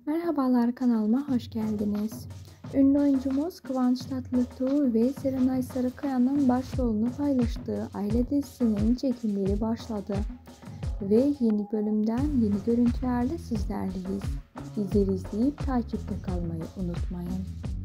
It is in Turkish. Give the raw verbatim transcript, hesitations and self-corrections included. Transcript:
Merhabalar, kanalıma hoş geldiniz. Ünlü oyuncumuz Kıvanç Tatlıtuğ ve Serenay Sarıkaya'nın başrolünü paylaştığı Aile dizisinin çekimleri başladı. Ve yeni bölümden yeni görüntülerle sizlerleyiz. Bizleri izleyip takipte kalmayı unutmayın.